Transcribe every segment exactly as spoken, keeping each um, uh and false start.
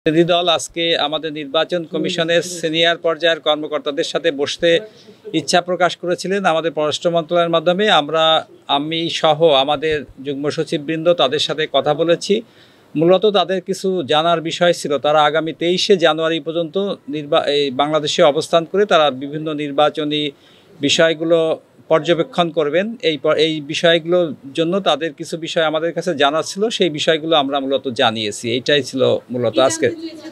প্রতিনিধি দল আজকে আমাদের নির্বাচন কমিশনের সিনিয়র পর্যায়ের কর্মকর্তাদের সাথে বসতে ইচ্ছা প্রকাশ করেছিলেন। আমাদের পররাষ্ট্র মন্ত্রণালয়ের মাধ্যমে আমরা আমি সহ আমাদের যুগ্ম সচিববৃন্দ তাদের সাথে কথা বলেছি। মূলত তাদের কিছু জানার বিষয় ছিল। তারা আগামী তেইশে জানুয়ারি পর্যন্ত নির্বা এই বাংলাদেশে অবস্থান করে তারা বিভিন্ন নির্বাচনী বিষয়গুলো পর্যবেক্ষণ করবেন। এই এই বিষয়গুলোর জন্য তাদের কিছু বিষয় আমাদের কাছে জানা ছিল, সেই বিষয়গুলো আমরা মূলত জানিয়েছি। এইটাই ছিল মূলত আজকে।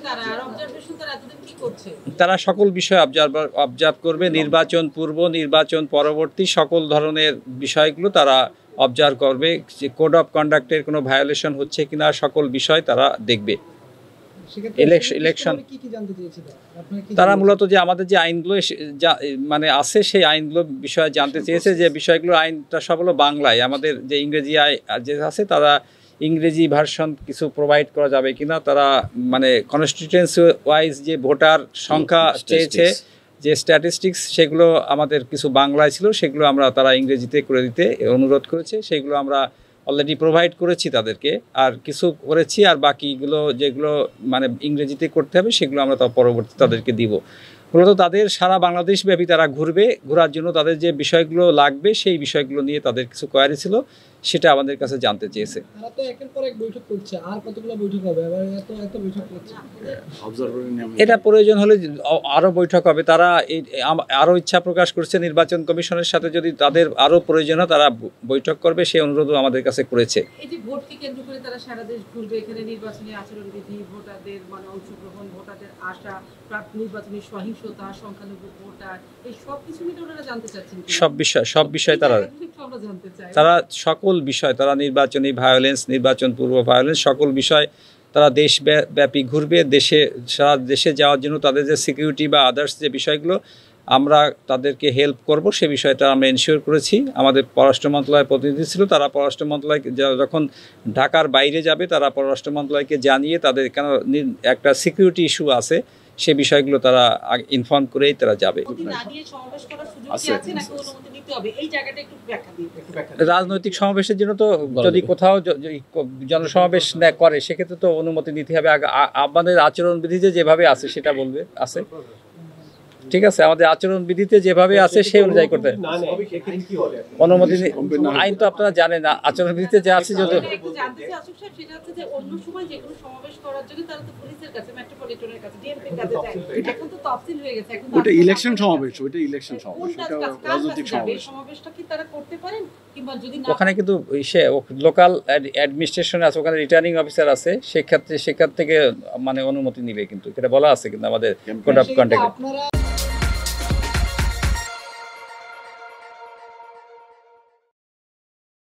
তারা সকল বিষয় অবজার্ভ অবজার্ভ করবে, নির্বাচন পূর্ব নির্বাচন পরবর্তী সকল ধরনের বিষয়গুলো তারা অবজার্ভ করবে। যে কোড অফ কন্ডাক্টের কোনো ভায়োলেশন হচ্ছে কিনা সকল বিষয় তারা দেখবে। ইলেকশন তারা মূলত যে আমাদের যে আইনগুলো মানে আছে সেই আইনগুলো বিষয়ে জানতে চেয়েছে। যে বিষয়গুলো আইনটা সব হলো বাংলায়, আমাদের যে ইংরেজি যে আছে তারা ইংরেজি ভার্সন কিছু প্রোভাইড করা যাবে কিনা, তারা মানে কনস্টিটিউয়েন্সি ওয়াইজ যে ভোটার সংখ্যা চেয়েছে যে স্ট্যাটিস্টিক্স সেগুলো আমাদের কিছু বাংলায় ছিল, সেগুলো আমরা তারা ইংরেজিতে করে দিতে অনুরোধ করেছে। সেগুলো আমরা অলরেডি প্রোভাইড করেছি তাদেরকে, আর কিছু করেছি, আর বাকিগুলো যেগুলো মানে ইংরেজিতে করতে হবে সেগুলো আমরা তার পরবর্তী তাদেরকে দিব। মূলত তাদের সারা বাংলাদেশ ব্যাপী তারা ঘুরবে, ঘোরার জন্য তাদের যে বিষয়গুলো লাগবে সেই বিষয়গুলো নিয়ে তাদের কিছু কোয়ারি ছিল, সেটা আমাদের কাছে জানতে চেয়েছে। তারা তো একের পর এক বৈঠক করছে, আর কতগুলো বৈঠক হবে? এবার এত এত বৈঠক করছে, এটা প্রয়োজন হলে আরও বৈঠক হবে। তারা এই আরও ইচ্ছা প্রকাশ করছে নির্বাচন কমিশনের সাথে যদি তাদের আরও প্রয়োজন হয় তারা বৈঠক করবে, সেই অনুরোধও আমাদের কাছে করেছে। এই যে ভোটকে কেন্দ্র করে তারা সারা দেশ ঘুরবে, এখানে নির্বাচনী আচরণবিধি, ভোটারদের মানে অংশগ্রহণ, ভোটারদের আশা, নির্বাচনী সহিংসতা, সংখ্যালঘু ভোটার, এই সব কিছু নিয়ে ওনারা জানতে চাচ্ছেন। সব বিষয় সব বিষয় তারা তারা সকল বিষয় তারা নির্বাচনী ভায়োলেন্স, নির্বাচন পূর্ব ভায়োলেন্স সকল বিষয় তারা দেশ ব্যাপী ঘুরবে। দেশে সারা দেশে যাওয়ার জন্য তাদের যে সিকিউরিটি বা আদার্স যে বিষয়গুলো আমরা তাদেরকে হেল্প করব, সে বিষয়টা আমরা এনশিওর করেছি। আমাদের পররাষ্ট্র মন্ত্রণালয়ের প্রতিনিধি ছিল, তারা পররাষ্ট্র মন্ত্রণালয় যখন ঢাকার বাইরে যাবে তারা পররাষ্ট্র মন্ত্রণালয়কে জানিয়ে তাদের কেন একটা সিকিউরিটি ইস্যু আছে সে বিষয়গুলো তারা ইনফর্ম করেই তারা যাবে। রাজনৈতিক সমাবেশের জন্য তো যদি কোথাও জনসমাবেশ করে সেক্ষেত্রে তো অনুমতি নিতে হবে। আমাদের আচরণবিধিতে যেভাবে আছে সেটা বলবে আছে, ঠিক আছে, আমাদের আচরণবিধিতে যেভাবে আছে সেই অনুযায়ী করতে অনুমতি। আইন তো আপনারা জানেন না, আচরণবিধিতে যা আছে যদি ওটা ইলেকশন সমাবেশ, ওটা ইলেকশন সমাবেশ, ওটা রাজনৈতিক সমাবেশ। সমাবেশটা কি তারা করতে পারেন? কিংবা যদি না ওখানে কিন্তু সে লোকাল অ্যাডমিনিস্ট্রেশন আছে, ওখানে রিটার্নিং অফিসার আছে, সেক্ষেত্রে সেখান থেকে মানে অনুমতি নিবে, কিন্তু এটা বলা আছে কিন্তু আমাদের কোড অফ কন্ডাক্ট।